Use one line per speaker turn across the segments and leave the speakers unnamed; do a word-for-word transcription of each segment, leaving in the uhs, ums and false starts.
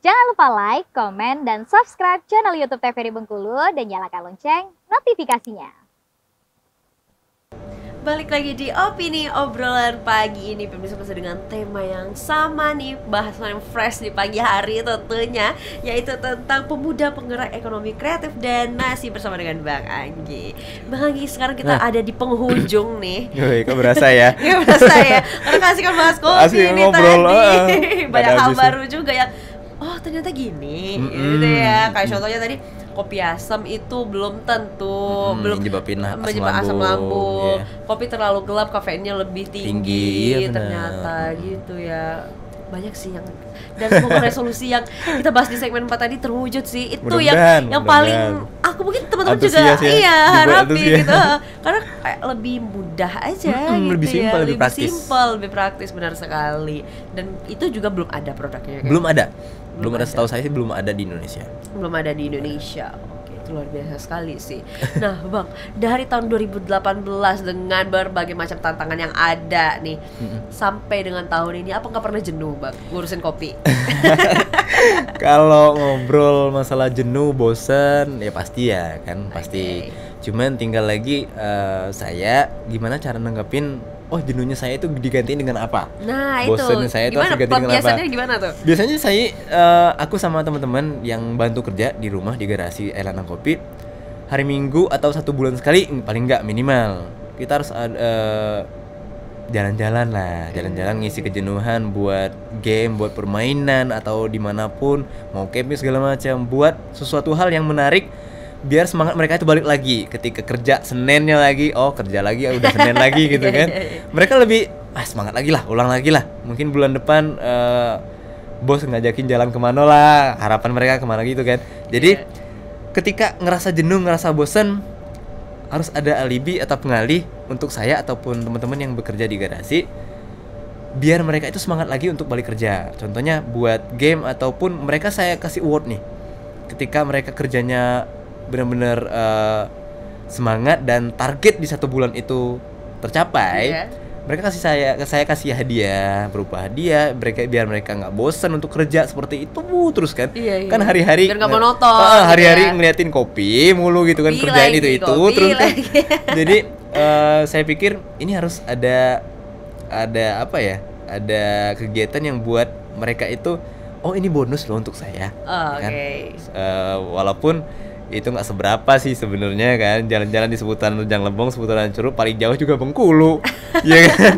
Jangan lupa like, komen, dan subscribe channel YouTube T V R I Bengkulu dan nyalakan lonceng notifikasinya.
Balik lagi di Opini Obrolan Pagi ini, pemirsa, masih dengan tema yang sama nih, bahasan yang fresh di pagi hari tentunya, yaitu tentang pemuda penggerak ekonomi kreatif dan masih bersama dengan Bang Anggi. Bang Anggi, sekarang kita nah. ada di penghujung nih.
Yoi, kok berasa ya?
Ya berasa ya, karena kasih kan bahas kopi ini
ngobrol,
tadi
uh,
banyak hal baru juga yang oh ternyata gini, mm-hmm. gitu ya. Kayak contohnya tadi kopi asam itu belum tentu
hmm,
belum
menyebabkan asam
menyebabkan
lambung,
asam lambung.
Yeah.
Kopi terlalu gelap kafeinnya lebih tinggi,
tinggi iya
ternyata gitu ya. Banyak sih yang, dan semoga resolusi yang kita bahas di segmen empat tadi terwujud sih. Itu
mudah-mudahan,
yang yang paling aku mungkin teman-teman juga
ya,
iya harapin gitu. Karena kayak lebih mudah aja
hmm,
gitu
lebih simpel,
ya.
lebih,
lebih
praktis.
simpel, lebih praktis, benar sekali. Dan itu juga belum ada produknya kan?
Belum ada. Belum,
belum
ada,
ada.
Setahu saya sih belum ada di Indonesia.
Belum ada di Indonesia. Oke, itu luar biasa sekali sih. Nah, Bang, dari tahun dua ribu delapan belas dengan berbagai macam tantangan yang ada nih, mm-hmm. sampai dengan tahun ini, apa nggak pernah jenuh, Bang, ngurusin kopi?
Kalau ngobrol masalah jenuh, bosen, ya pasti ya kan, pasti. Okay. Cuman tinggal lagi uh, saya gimana cara nanggepin. Oh, jenuhnya saya itu digantiin dengan apa?
Nah,
bosen
itu
saya itu
gimana?
harus digantiin dengan
Biasanya
apa?
gimana tuh?
Biasanya saya, uh, aku sama teman-teman yang bantu kerja di rumah di garasi Air Lanang Kopi, hari Minggu atau satu bulan sekali paling nggak minimal kita harus uh, jalan-jalan lah, jalan-jalan ngisi kejenuhan buat game, buat permainan atau dimanapun, mau camping segala macam, buat sesuatu hal yang menarik. Biar semangat mereka itu balik lagi ketika kerja Seninnya lagi, oh kerja lagi, udah Senin lagi gitu kan. Mereka lebih ah semangat lagi lah, ulang lagi lah. Mungkin bulan depan uh, bos ngajakin jalan kemana lah, harapan mereka kemana gitu kan. Jadi yeah. ketika ngerasa jenuh, ngerasa bosen, harus ada alibi atau pengalih untuk saya ataupun teman-teman yang bekerja di garasi, biar mereka itu semangat lagi untuk balik kerja. Contohnya buat game ataupun mereka saya kasih award nih. Ketika mereka kerjanya benar-benar uh, semangat dan target di satu bulan itu tercapai, yeah. mereka kasih saya saya kasih hadiah berupa hadiah mereka biar mereka nggak bosan untuk kerja seperti itu terus kan.
Yeah, yeah.
Kan hari-hari
biar nggak monoton,
uh, hari-hari
ya.
ngeliatin kopi mulu gitu kan, kopi kerjain lagi, itu itu terus kan. Jadi uh, saya pikir ini harus ada ada apa ya? Ada kegiatan yang buat mereka itu oh ini bonus loh untuk saya.
Oh,
kan?
Okay.
Uh, walaupun itu nggak seberapa sih sebenarnya kan, jalan-jalan di seputaran Rejang Lebong, seputaran Curug, paling jauh juga Bengkulu, ya kan?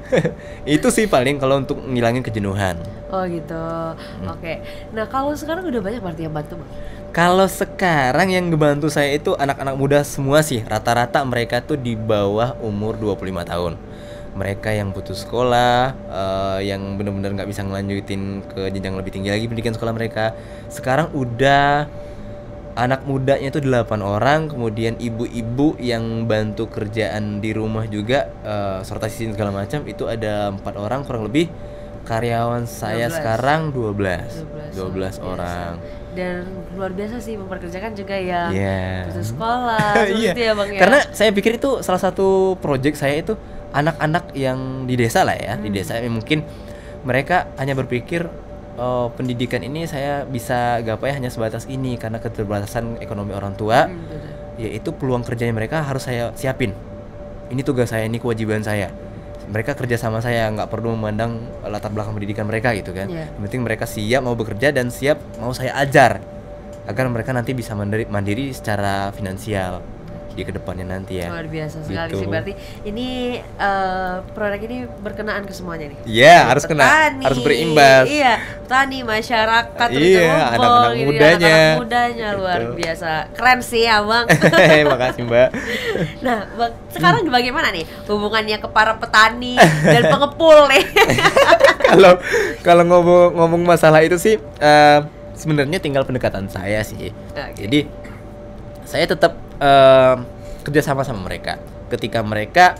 Itu sih paling kalau untuk ngilangin kejenuhan.
Oh gitu, hmm. oke. Okay. Nah kalau sekarang udah banyak berarti yang bantu, Bang?
Kalau sekarang yang ngebantu saya itu anak-anak muda semua sih, rata-rata mereka tuh di bawah umur dua puluh lima tahun. Mereka yang putus sekolah, uh, yang benar-benar nggak bisa ngelanjutin ke jenjang lebih tinggi lagi pendidikan sekolah mereka. Sekarang udah anak mudanya itu delapan orang, kemudian ibu-ibu yang bantu kerjaan di rumah juga, uh, sortasi segala macam itu ada empat orang kurang lebih. Karyawan saya dua belas sekarang dua belas dua belas orang.
Dan luar biasa sih memperkerjakan juga yang
yeah.
putus sekolah,
yeah.
ya Bang ya.
Karena saya pikir itu salah satu project saya itu anak-anak yang di desa lah ya, hmm. di desa yang mungkin mereka hanya berpikir oh, pendidikan ini saya bisa gapai hanya sebatas ini karena keterbatasan ekonomi orang tua, hmm, yaitu peluang kerjanya mereka harus saya siapin. Ini tugas saya, ini kewajiban saya. Mereka kerja sama saya, nggak perlu memandang latar belakang pendidikan mereka gitu kan. Yeah. Yang penting mereka siap mau bekerja dan siap mau saya ajar agar mereka nanti bisa mandiri, mandiri secara finansial di kedepannya nanti ya.
Luar biasa sekali
gitu.
Sih berarti ini uh, produk ini berkenaan ke semuanya nih.
Iya yeah, harus kena, harus berimbas.
Iya, petani, masyarakat,
iya, yeah, anak-anak
gitu,
mudanya.
Anak-anak mudanya luar Betul. biasa, keren sih abang.
Makasih Mbak.
Nah, Bang, sekarang hmm. bagaimana nih hubungannya ke para petani dan pengepul nih?
Kalau kalau ngomong ngomong masalah itu sih, uh, sebenarnya tinggal pendekatan saya sih. Okay. Jadi saya tetap uh, kerja sama sama mereka. Ketika mereka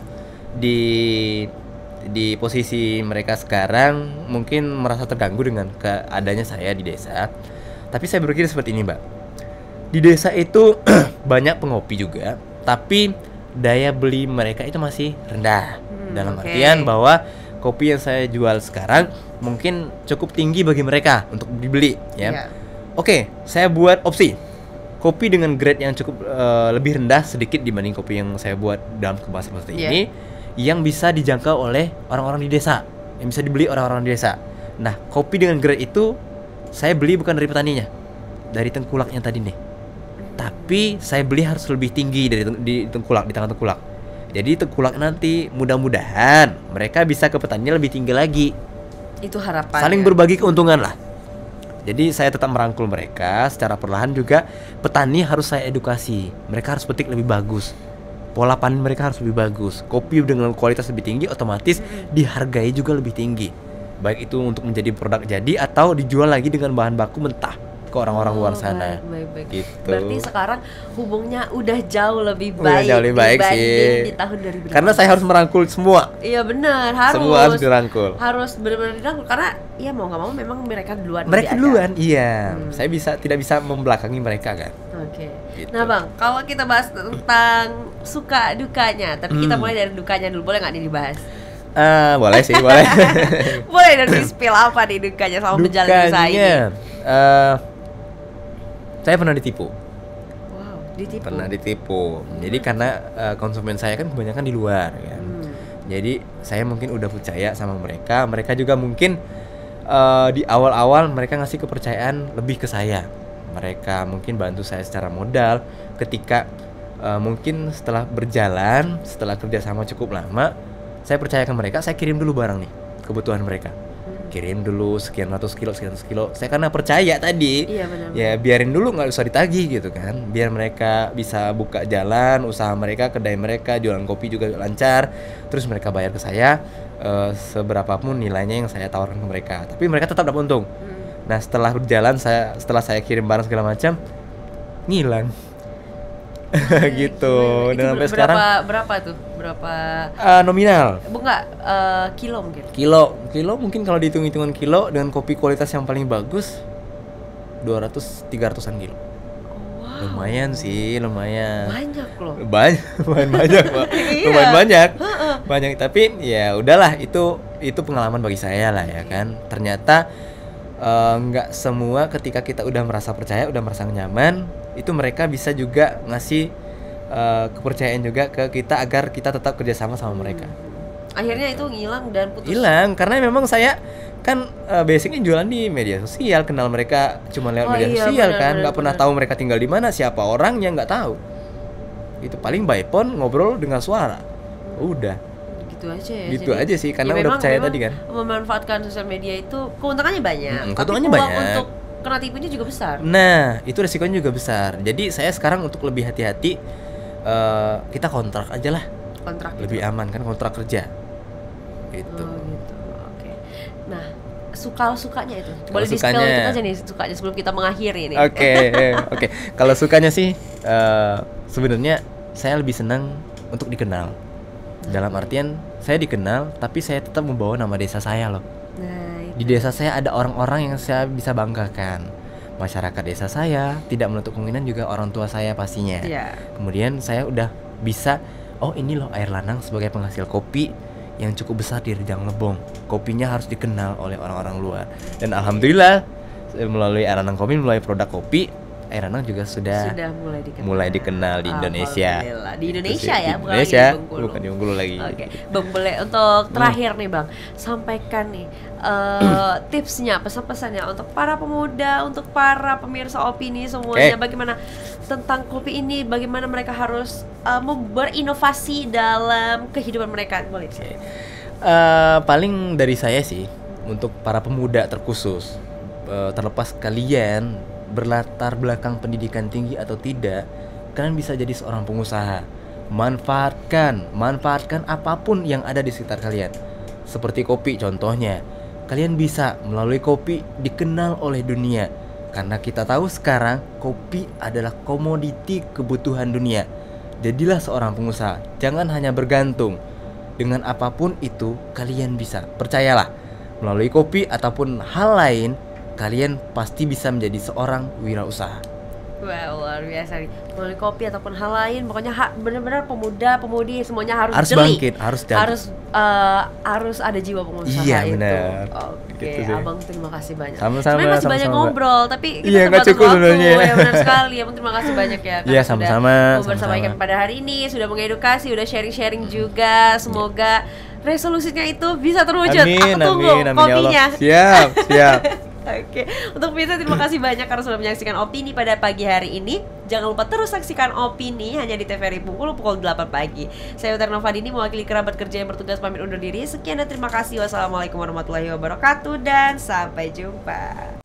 di di posisi mereka sekarang mungkin merasa terganggu dengan keadanya saya di desa. Tapi saya berpikir seperti ini, Mbak. Di desa itu banyak pengopi juga, tapi daya beli mereka itu masih rendah. Hmm, Dalam okay. artian bahwa kopi yang saya jual sekarang mungkin cukup tinggi bagi mereka untuk dibeli ya.
Iya.
Oke, saya buat opsi kopi dengan grade yang cukup uh, lebih rendah sedikit dibanding kopi yang saya buat dalam kemasan seperti
Yeah.
ini, yang bisa dijangkau oleh orang-orang di desa, yang bisa dibeli orang-orang di desa. Nah, kopi dengan grade itu saya beli bukan dari petaninya, dari tengkulaknya tadi nih. Tapi saya beli harus lebih tinggi dari teng- di tengkulak, di tangan tengkulak. Jadi tengkulak nanti mudah-mudahan mereka bisa ke petaninya lebih tinggi lagi.
Itu harapan.
Saling berbagi keuntungan lah. Jadi saya tetap merangkul mereka secara perlahan juga. Petani harus saya edukasi. Mereka harus petik lebih bagus. Pola panen mereka harus lebih bagus. Kopi dengan kualitas lebih tinggi otomatis dihargai juga lebih tinggi. Baik itu untuk menjadi produk jadi atau dijual lagi dengan bahan baku mentah ke orang-orang luar sana.
Baik, baik, baik.
Gitu.
Berarti sekarang hubungnya udah jauh lebih
Udah
baik,
jauh lebih baik
dibanding
sih.
di tahun dua ribu delapan belas.
Karena saya harus merangkul semua.
Iya benar, harus.
Semua harus dirangkul.
Harus benar-benar dirangkul karena ya mau nggak mau memang mereka duluan.
Mereka
diajak.
duluan, iya.
Hmm.
Saya bisa tidak bisa membelakangi mereka kan.
Oke.
Gitu.
Nah bang, kalau kita bahas tentang suka dukanya, tapi kita
Hmm.
mulai dari dukanya dulu, boleh nggak nih dibahas?
Ah, boleh sih, boleh.
Boleh dari spill apa nih dukanya selama menjalani usaha ini?
Dukanya, eh, saya pernah ditipu.
Wow, ditipu.
Pernah ditipu. Jadi karena eh, konsumen saya kan kebanyakan di luar kan.
Hmm.
Jadi saya mungkin udah percaya sama mereka. Mereka juga mungkin eh, di awal-awal mereka ngasih kepercayaan lebih ke saya. Mereka mungkin bantu saya secara modal. Ketika eh, mungkin setelah berjalan, setelah kerjasama cukup lama, saya percaya ke mereka. Saya kirim dulu barang nih, kebutuhan mereka. Kirim dulu sekian ratus kilo, sekian ratus kilo. Saya karena percaya tadi.
Iya benar.
Ya biarin dulu, nggak usah ditagih gitu kan. Biar mereka bisa buka jalan, usaha mereka, kedai mereka, jualan kopi juga lancar. Terus mereka bayar ke saya eh, seberapapun nilainya yang saya tawarkan ke mereka. Tapi mereka tetap dapat untung.
Hmm.
Nah setelah berjalan, saya setelah saya kirim barang segala macam, ngilang. Gitu.
Gimana? Itu
Dan sampai
berapa,
sekarang
berapa tuh? Berapa
eh, nominal.
Enggak, eh, kilo mungkin.
Kilo, kilo mungkin kalau dihitung-hitungan kilo dengan kopi kualitas yang paling bagus dua ratus tiga ratusan kilo.
Wow.
Lumayan sih, lumayan.
Banyak loh.
Banyak, lumayan banyak, Pak.
Iya.
Lumayan banyak. Banyak, tapi ya udahlah, itu itu pengalaman bagi saya lah ya kan. Ternyata eh, nggak semua ketika kita udah merasa percaya, udah merasa nyaman, itu mereka bisa juga ngasih eh, kepercayaan juga ke kita agar kita tetap kerjasama sama mereka.
Akhirnya itu ngilang dan putus.
Hilang karena memang saya kan eh, basicnya jualan di media sosial, kenal mereka cuma lewat
Oh
media
iya,
sosial
benar,
kan,
benar,
nggak pernah
benar.
tahu mereka tinggal di mana, siapa orangnya nggak tahu. Itu paling by phone ngobrol dengan suara, udah
Gitu aja ya.
gitu
Jadi,
aja sih karena
ya
udah
memang-
percaya
memang
tadi kan.
Memanfaatkan sosial media itu keuntungannya banyak.
Mm-mm,
tapi
keuntungannya
peluang
banyak.
untuk kena tipunya juga besar.
Nah itu resikonya juga besar. Jadi saya sekarang untuk lebih hati-hati, eh, kita kontrak aja lah,
Kontrak
lebih
gitu.
aman kan, kontrak kerja gitu.
Oh, gitu. Oke. Nah, suka sukanya itu. Boleh di
sukanya-
dikit aja nih sukanya sebelum kita mengakhiri nih.
Oke, oke. Kalau sukanya sih, eh, sebenarnya saya lebih senang untuk dikenal. Dalam artian saya dikenal, tapi saya tetap membawa nama desa saya loh.
Nah,
Di desa saya ada orang-orang yang saya bisa banggakan. Masyarakat desa saya, tidak menutup kemungkinan juga orang tua saya pastinya.
Iya.
Kemudian saya udah bisa, oh ini loh Air Lanang sebagai penghasil kopi yang cukup besar di Rejang Lebong. Kopinya harus dikenal oleh orang-orang luar. Dan alhamdulillah melalui Air Lanang Kopi, melalui produk kopi, Air Lanang juga sudah,
Sudah mulai dikenal.
mulai dikenal di Indonesia.
Alhamdulillah. Di Indonesia
Terus
ya,
di
bukan
Indonesia,
lagi di Bengkulu.
bukan di Bengkulu lagi.
Oke, Bang boleh untuk terakhir nih Bang, sampaikan nih eh, tipsnya, pesan-pesannya untuk para pemuda, untuk para pemirsa opini semuanya,
Oke.
bagaimana tentang kopi ini, bagaimana mereka harus eh, mem- berinovasi dalam kehidupan mereka, boleh?
Oke. Eh, paling dari saya sih untuk para pemuda terkhusus, eh, terlepas kalian berlatar belakang pendidikan tinggi atau tidak, kalian bisa jadi seorang pengusaha. Manfaatkan, manfaatkan apapun yang ada di sekitar kalian. Seperti kopi contohnya, kalian bisa melalui kopi dikenal oleh dunia. Karena kita tahu sekarang kopi adalah komoditi kebutuhan dunia. Jadilah seorang pengusaha, jangan hanya bergantung. Dengan apapun itu kalian bisa, percayalah, melalui kopi ataupun hal lain, kalian pasti bisa menjadi seorang wirausaha.
Wah, luar biasa nih. Melalui kopi ataupun hal lain, pokoknya ha, benar-benar pemuda, pemudi semuanya harus,
Harus
jeli.
bangkit, harus jadi.
harus uh, harus ada jiwa pengusaha
Iya,
itu.
benar.
Oke,
Gitu sih.
Abang terima kasih banyak.
Sama-sama,
Sebenarnya masih
sama-sama,
banyak
Mbak.
ngobrol, tapi kita
Iya, nggak
terbatas
cukup
waktu.
sebenarnya.
Ya benar sekali. Abang terima kasih banyak ya. karena
Iya,
sudah
sama-sama,
mau bersama
sama-sama.
ikan pada hari ini, sudah mengedukasi, sudah sharing-sharing juga. Semoga resolusinya itu bisa terwujud.
Amin,
Aku tunggu
amin, amin ya
kopinya.
Allah. Siap, siap.
Oke, untuk Bisa terima kasih banyak karena sudah menyaksikan Opini pada pagi hari ini. Jangan lupa terus saksikan Opini hanya di T V R I Bengkulu pukul delapan pagi. Saya Utar Novadini mewakili kerabat kerja yang bertugas pamit undur diri. Sekian dan terima kasih. Wassalamualaikum warahmatullahi wabarakatuh dan sampai jumpa.